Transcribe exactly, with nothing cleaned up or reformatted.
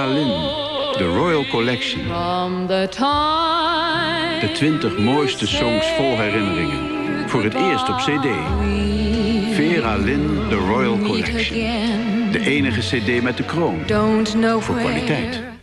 Lynn, de Royal Collection. De twintig mooiste songs vol herinneringen. Voor het eerst op cd. Vera Lynn, de Royal Collection. De enige cd met de kroon. Voor kwaliteit.